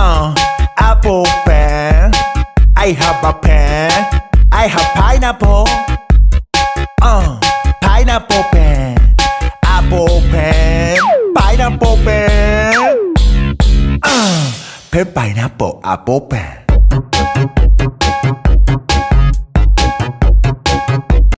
Apple pen. I have a pen. I have pineapple. Pineapple pen. Apple pen. Pineapple pen. Pen pineapple apple pen.